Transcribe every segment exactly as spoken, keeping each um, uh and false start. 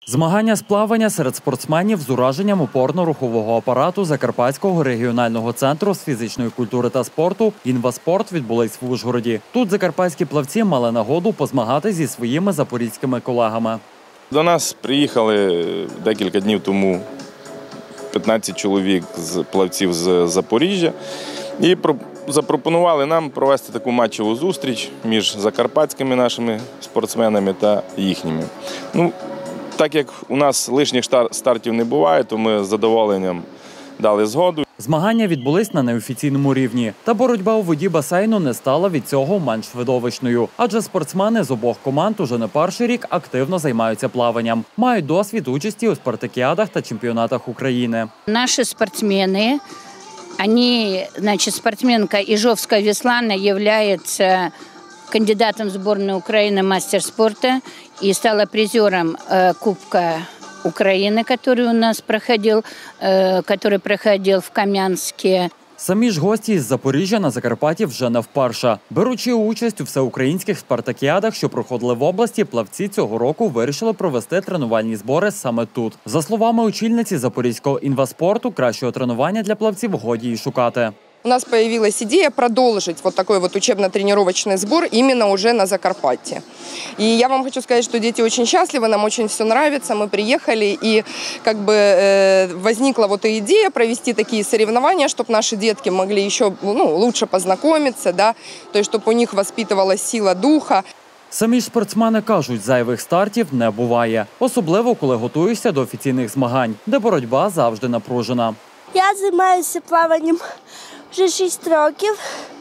Змагання з плавання серед спортсменів з ураженням опорно-рухового апарату Закарпатського регіонального центру з фізичної культури та спорту «Інваспорт» відбулись в Ужгороді. Тут закарпатські плавці мали нагоду позмагати зі своїми запорізькими колегами. До нас приїхали декілька днів тому п'ятнадцять чоловік з плавців з Запоріжжя і запропонували нам провести таку матчеву зустріч між закарпатськими нашими спортсменами та їхніми. Ну, так як у нас лишніх стартів не буває, то ми з задоволенням дали згоду. Змагання відбулись на неофіційному рівні. Та боротьба у воді басейну не стала від цього менш видовищною. Адже спортсмени з обох команд уже не перший рік активно займаються плаванням. Мають досвід участі у спартакіадах та чемпіонатах України. Наші спортсмени, вони, значить, спортсменка Ижовская Веслана является кандидатом в сборную Украины мастер спорта и стала призером э, Кубка Украины, который у нас проходил, э, который проходил в Кам'янське. Самі ж гості із Запоріжжя на Закарпатті вже не вперше. Беручи участь у всеукраїнських спартакіадах, що проходили в області, плавці цього року вирішили провести тренувальні збори саме тут. За словами очільниці Запорізького інваспорту, кращого тренування для плавців годі й шукати. У нас появилась идея продолжить вот такой вот учебно-тренировочный сбор именно уже на Закарпатье. И я вам хочу сказать, что дети очень счастливы, нам очень все нравится. Мы приехали, и как бы э, возникла вот и идея провести такие соревнования, чтобы наши детки могли еще ну, лучше познакомиться, да, то есть чтобы у них воспитывалась сила духа. Самі ж спортсмени кажуть, зайвих стартів не буває. Особливо, коли готуєшся до офіційних змагань, де боротьба завжди напружена. Я займаюся плаванням вже шість років.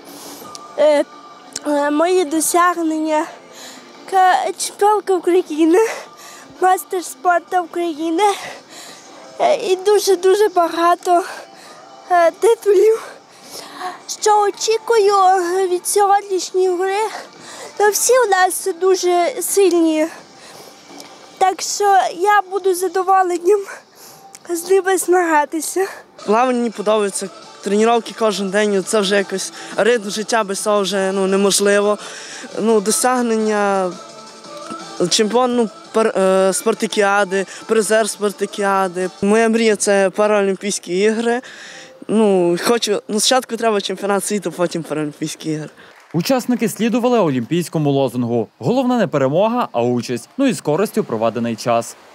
Е, е, мої досягнення – чемпіонка України, мастер спорту України е, і дуже-дуже багато е, титулів. Що очікую від сьогоднішньої гри, то всі у нас дуже сильні. Так що я буду з задоволенням з ними змагатися. Плавання мені подобається. Тренування кожен день, це вже якось ритм життя без цього вже ну, неможливо. Ну, досягнення чемпіон ну, пар, е, спартакіади, призер спартакіади. Моя мрія – це Паралімпійські ігри. Ну, хочу, ну, спочатку треба чемпіонат світу, потім Паралімпійські ігри. Учасники слідували олімпійському лозунгу. Головне не перемога, а участь. Ну і з користю проведений час.